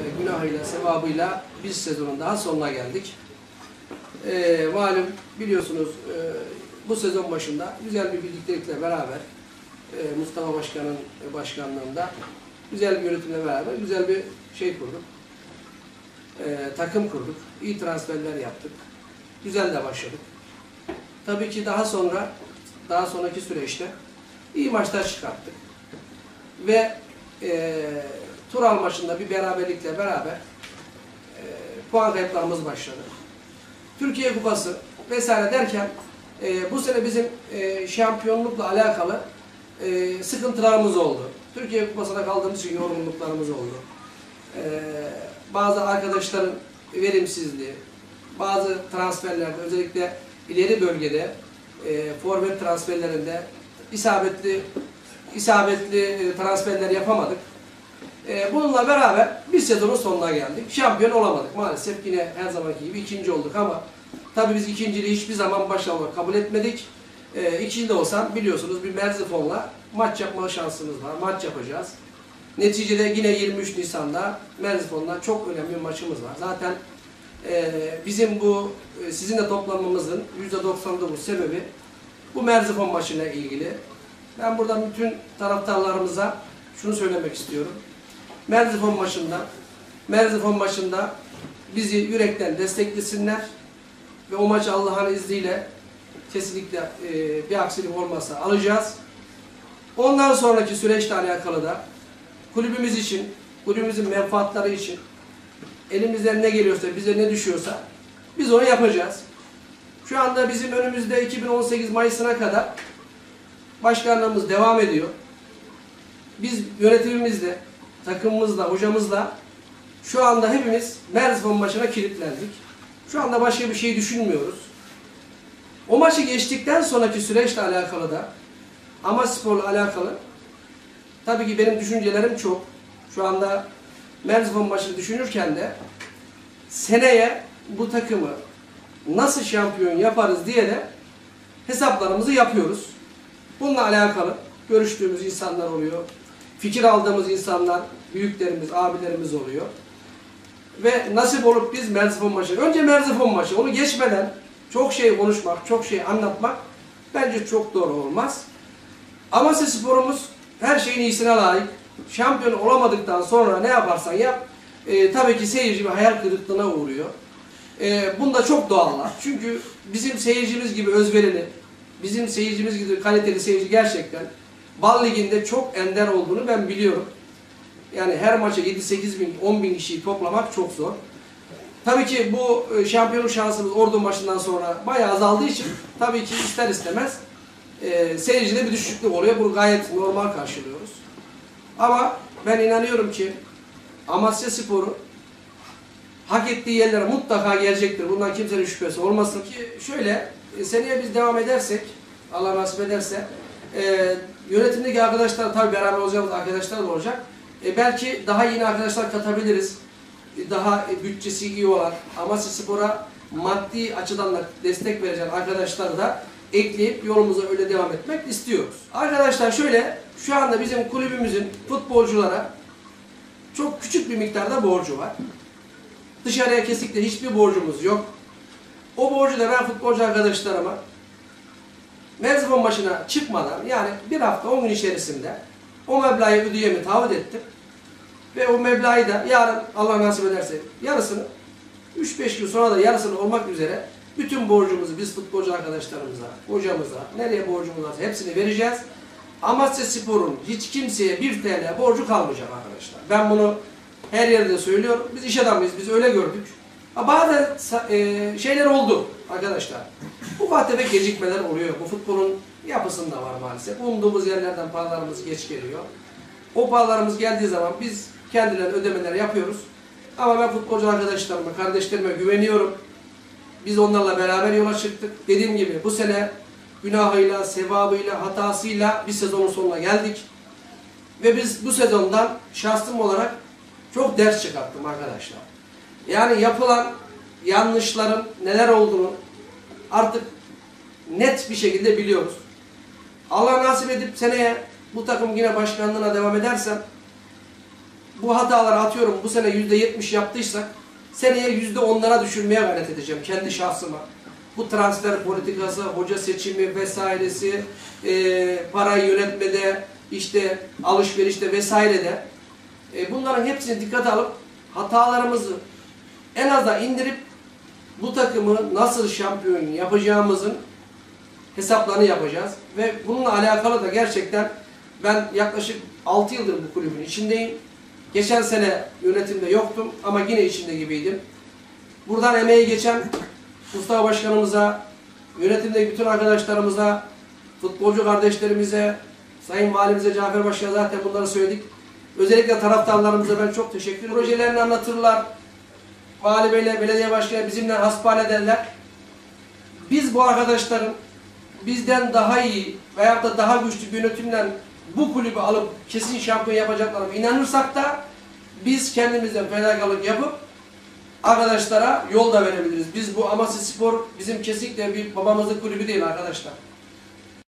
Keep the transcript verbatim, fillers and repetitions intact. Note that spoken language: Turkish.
günahıyla, sevabıyla bir sezonun daha sonuna geldik. E, malum biliyorsunuz e, bu sezon başında güzel bir birliktelikle beraber e, Mustafa Başkan'ın başkanlığında güzel bir yönetimle beraber güzel bir şey kurduk. E, takım kurduk. İyi transferler yaptık. Güzel de başladık. Tabii ki daha sonra daha sonraki süreçte iyi maçlar çıkarttık. Ve e, Tural maçında bir beraberlikle beraber e, puan kayıplarımız başladı. Türkiye Kupası vesaire derken e, bu sene bizim e, şampiyonlukla alakalı e, sıkıntılarımız oldu. Türkiye Kupası'na kaldığımız için yorgunluklarımız oldu. E, bazı arkadaşların verimsizliği, bazı transferlerde özellikle ileri bölgede e, forvet transferlerinde isabetli isabetli transferler yapamadık. E, bununla beraber bir sezonun sonuna geldik. Şampiyon olamadık maalesef. Yine her zamanki gibi ikinci olduk ama tabii biz ikinciliği hiçbir zaman başarılı kabul etmedik. E, ikinci de olsam biliyorsunuz bir Merzifon'la maç yapma şansımız var. Maç yapacağız. Neticede yine yirmi üç Nisan'da Merzifon'la çok önemli bir maçımız var. Zaten e, bizim bu e, sizinle toplanmamızın yüzde doksan dokuz sebebi bu Merzifon maçıyla ilgili. Ben buradan bütün taraftarlarımıza şunu söylemek istiyorum. Merzifon maçında, Merzifon maçında bizi yürekten desteklesinler ve o maçı Allah'ın izniyle kesinlikle e, bir aksilik olmazsa alacağız. Ondan sonraki süreçle alakalı da kulübümüz için, kulübümüzün menfaatleri için elimizden ne geliyorsa, bize ne düşüyorsa biz onu yapacağız. Şu anda bizim önümüzde iki bin on sekiz Mayıs'ına kadar başkanlığımız devam ediyor. Biz yönetimimizle, takımımızla, hocamızla şu anda hepimiz Merzifon maçına kilitlendik. Şu anda başka bir şey düşünmüyoruz. O maçı geçtikten sonraki süreçle alakalı da Amaspor'la alakalı tabii ki benim düşüncelerim çok. Şu anda Merzifon maçını düşünürken de seneye bu takımı nasıl şampiyon yaparız diye de hesaplarımızı yapıyoruz. Bununla alakalı görüştüğümüz insanlar oluyor. Fikir aldığımız insanlar, büyüklerimiz, abilerimiz oluyor. Ve nasip olup biz Merzifon maçı, önce Merzifon maçı, onu geçmeden çok şey konuşmak, çok şey anlatmak bence çok doğru olmaz. Amaspor'umuz her şeyin iyisine layık. Şampiyon olamadıktan sonra ne yaparsan yap, e, tabii ki seyirci bir hayal kırıklığına uğruyor. E, bunda çok doğallar. Çünkü bizim seyircimiz gibi özverili, bizim seyircimiz gibi kaliteli seyirci gerçekten Bal Ligi'nde çok ender olduğunu ben biliyorum. Yani her maça yedi sekiz bin, on bin kişiyi toplamak çok zor. Tabii ki bu şampiyonluk şansımız Ordu maçından sonra bayağı azaldığı için tabii ki ister istemez e, seyircide bir düşüklük oluyor. Bunu gayet normal karşılıyoruz. Ama ben inanıyorum ki Amasyaspor'u hak ettiği yerlere mutlaka gelecektir. Bundan kimsenin şüphesi olmasın ki şöyle seneye biz devam edersek, Allah nasip ederse e, yönetimdeki arkadaşlar tabii beraber olacağımız arkadaşlar da olacak. E, belki daha yeni arkadaşlar katabiliriz. E, daha e, bütçesi iyi olan Amasyaspor'a maddi açıdan da destek verecek arkadaşları da ekleyip yolumuza öyle devam etmek istiyoruz. Arkadaşlar şöyle, şu anda bizim kulübümüzün futbolculara çok küçük bir miktarda borcu var. Dışarıya kesinlikle hiçbir borcumuz yok. O borcu da ben futbolcu arkadaşlarıma Merzifon maçına çıkmadan yani bir hafta on gün içerisinde o meblağı ödeyemi taahhüt ettim. Ve o meblağı da yarın Allah nasip ederse yarısını üç beş gün sonra da yarısını olmak üzere bütün borcumuzu biz futbolcu arkadaşlarımıza, hocamıza, nereye borcumuz varsa hepsini vereceğiz. Amasyaspor'un hiç kimseye bir T L borcu kalmayacak arkadaşlar. Ben bunu her yerde söylüyorum. Biz iş adamıyız, biz öyle gördük. Bazı e, şeyler oldu arkadaşlar. Ufak tefek gecikmeler oluyor. Bu futbolun yapısında var maalesef. Umduğumuz yerlerden paralarımız geç geliyor. O paralarımız geldiği zaman biz kendilerine ödemeler yapıyoruz. Ama ben futbolcu arkadaşlarıma, kardeşlerime güveniyorum. Biz onlarla beraber yola çıktık. Dediğim gibi bu sene günahıyla, sevabıyla, hatasıyla bir sezonun sonuna geldik. Ve biz bu sezondan şahsım olarak çok ders çıkarttım arkadaşlar. Yani yapılan yanlışların neler olduğunu artık net bir şekilde biliyoruz. Allah nasip edip seneye bu takım yine başkanlığına devam edersem bu hataları atıyorum bu sene yüzde yetmiş yaptıysak seneye yüzde onlara düşürmeye gayret edeceğim kendi şahsıma. Bu transfer politikası, hoca seçimi vesairesi, e, parayı yönetmede, işte alışverişte vesairede e, bunların hepsini dikkate alıp hatalarımızı en aza indirip bu takımı nasıl şampiyon yapacağımızın hesaplarını yapacağız. Ve bununla alakalı da gerçekten ben yaklaşık altı yıldır bu kulübün içindeyim. Geçen sene yönetimde yoktum ama yine içinde gibiydim. Buradan emeği geçen Mustafa Başkanımıza, yönetimdeki bütün arkadaşlarımıza, futbolcu kardeşlerimize, Sayın Valimize, Cafer Başkan'a zaten bunları söyledik. Özellikle taraftarlarımıza ben çok teşekkür ederim. Projelerini anlatırlar. Vali Bey'le, belediye başkanı bizimle hasbihal ederler. Biz bu arkadaşların bizden daha iyi veyahut da daha güçlü bir yönetimden bu kulübü alıp kesin şampiyon yapacaklarına inanırsak da biz kendimizden fedakarlık yapıp arkadaşlara yol da verebiliriz. Biz bu Amasya Spor bizim kesinlikle bir babamızın kulübü değil arkadaşlar.